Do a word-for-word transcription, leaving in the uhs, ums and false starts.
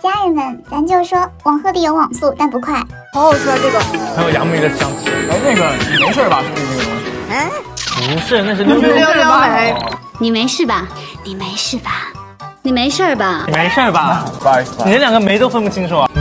家人们，咱就说网喝里有网速，但不快。 好好吃啊，这个。 还有杨梅的香气。 哎，那个你没事吧？是不是那个东西？ 嗯， 不是，那是六六六六梅。 你没事吧？你没事吧？你没事吧？ 你没事吧？ 不好意思， 你这两个梅都分不清楚啊。